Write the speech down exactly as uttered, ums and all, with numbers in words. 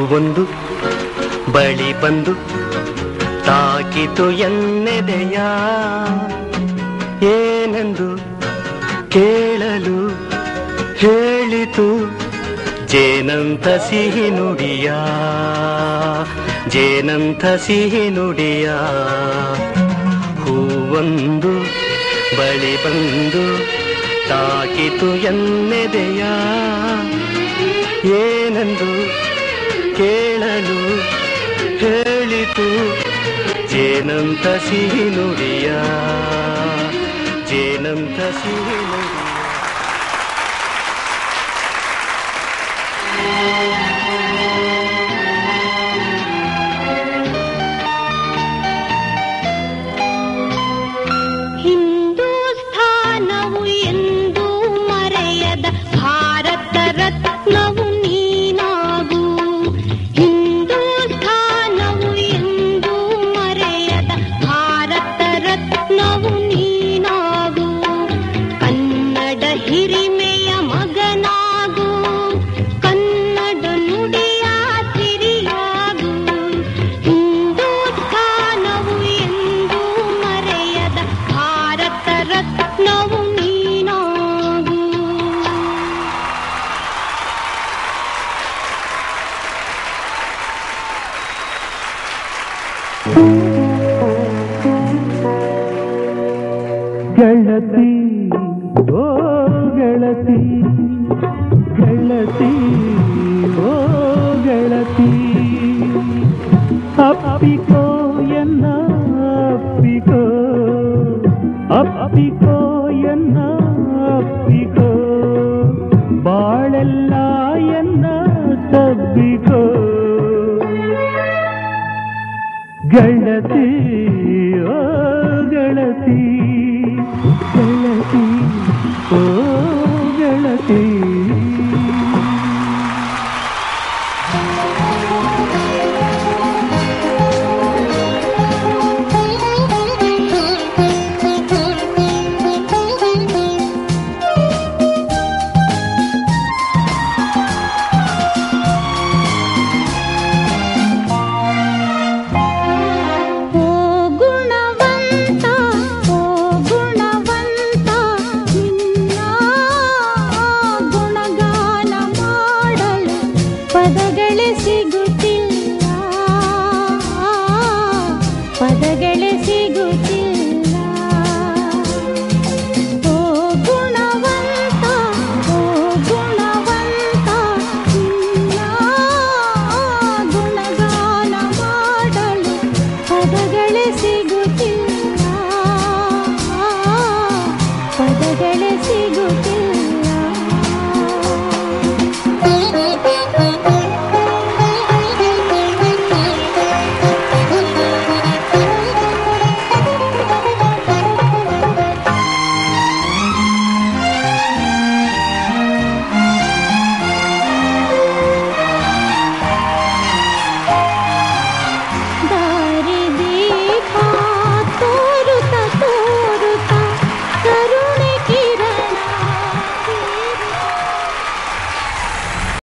ಹೂವೊಂದು ಬಳಿ ಬಂದು ತಾಕಿತು ಎನ್ನೆದೆಯ, ಏನೆಂದು ಕೇಳಲು ಹೇಳಿತು ಜೇನಂತ ಸಿಹಿ ನುಡಿಯ, ಜೇನಂತ ಸಿಹಿ ನುಡಿಯ. ಹೂವೊಂದು ಬಳಿ ಬಂದು ತಾಕಿತು ಎನ್ನೆದೆಯ, ಏನೆಂದು ಕೇಳಲು ಹೇಳಿತು ಜೇನಂತ ಸಿಹಿ ನುಡಿಯ, ಜೇನಂತ ಸಿಹಿ ನುಡಿಯ. ಹಿಂದೂಸ್ಥಾನವು ಎಂದು ಮರೆಯದ ಭಾರತ ರತ್ನವು ನೀನಾಗು. ಹಿಂದೂಸ್ಥಾನವು ಎಂದು ಮರೆಯದ ಭಾರತ ರತ್ನವು ನೀನಾಗು. ಕನ್ನಡ ಹಿರಿಮೆಯ ಮಗನಾಗು, ಕನ್ನಡ ನುಡಿಯ ಸಿರಿಯಾಗು. ಹಿಂದೂಸ್ಥಾನವು ಎಂದು ಮರೆಯದ ಭಾರತ ರತ್ನವು ನೀನಾಗು. ಗೆಳತಿ ಓ ಗೆಳತಿ, ಗೆಳತಿ ಓ ಗೆಳತಿ, ಅಪ್ಪಿಕೋ ಎನ್ನ ಅಪ್ಪಿಕೋ, ಅಪ್ಪಿಕೋ ಎನ್ನ ಅಪ್ಪಿಕೋ, ಬಾಳೆಲ್ಲ ಎನ್ನ ತಬ್ಬಿಕೋ. ಗೆಳತಿ ಓ ಗೆಳತಿ, ಗೆಳತಿ ಓ ಗೆಳತಿ. ಪದಗಳೇ ಸಿಗುತ್ತಿಲ್ಲ, ಪದಗಳೇ ಸಿಗುತ್ತಿಲ್ಲ. ಓ ಗುಣವಂತ, ಓ ಗುಣವಂತ, ನಿನ್ನ ಗುಣಗಾನ ಮಾಡಲು ಪದಗಳೇ ಸಿಗುತ್ತಿಲ್ಲ, ಪದಗಳೇ ಸಿಗುತ್ತಿಲ್ಲ.